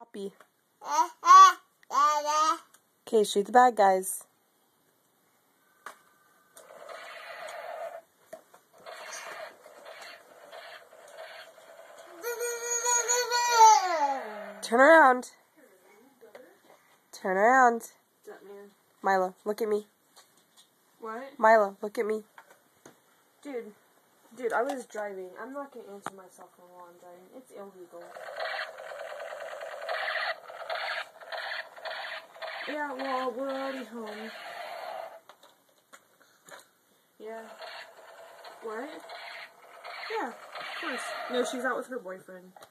puppy. Okay, shoot the bad guys. Turn around. Turn around. Milo, look at me. What? Milo, look at me. Dude, I was driving. I'm not going to answer my cell phone while I'm driving. It's illegal. Yeah, well, we're already home. Yeah. What? Yeah, of course. No, she's out with her boyfriend.